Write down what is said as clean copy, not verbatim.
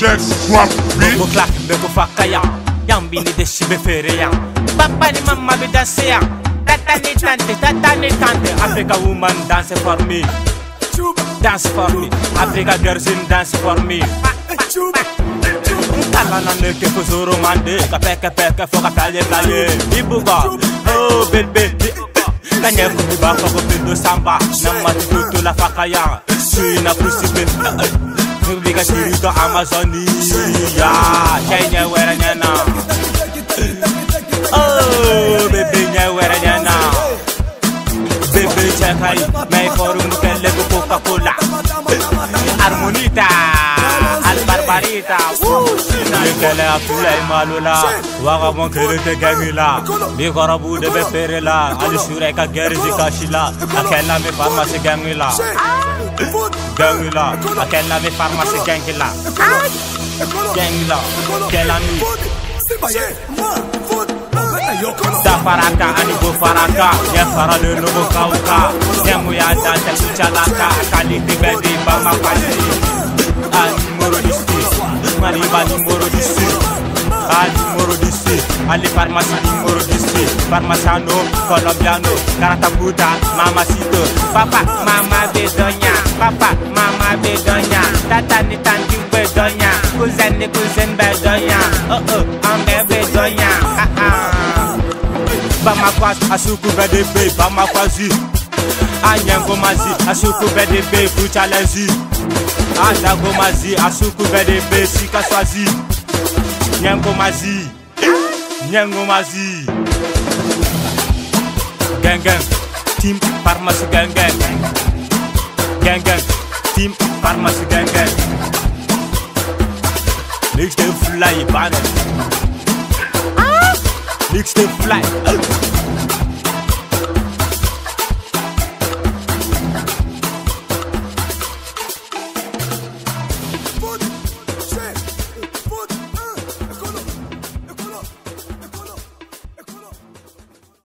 check, swap, beat. Boko clap, beko fakaya. Yang bini de shibe fere yang. Papa ni mama be dance yang. Tata ni tante. Africa woman dance for me. Dance for me. Africa girls in dance for me. Talana ne ke fuzuru mande. Kapeke foka playe. Ibuga. Oh baby. Kanye kubi bako kupindo samba. Namati tutu la fakaya. Suina kusibe. Biga shirito Amazoni. Ya. Kenya wera nyana. Oh baby wera nyana. Baby chekai. May forum kelle Coca-Cola. Harmonita. Barbarita, Nikele Abdullah Malula, Wagamon Kerete Gamila, Bigarabu de Beperela, Alisureka Gerizika Shila, Akela me pharmacy Gamila, Akela me pharmacy Gangila, Kelani, Safaraka, Anigo Faraka, Yafara de Novo Kauka, Yamuyada, Chalaka, Kali Bedi, Bama Pali. Ali moro disi, Ali farmasi moro disi, farmasiano, colombiano, caratabuta, mamacito, papa, mama bedonya, tata ni tanti bedonya, cousin bedonya, ambe bedonya, Bamakwaz, asuku bedebe, Bamakwazi, Anyango mazi, asuku bedebe, Buchalezi. Adago mazi, asuku bedebe, sika swazi. Nyango mazi. Gang, team pharmacy gang. Team pharmacy gang. Mix the fly, banner. Mix the fly.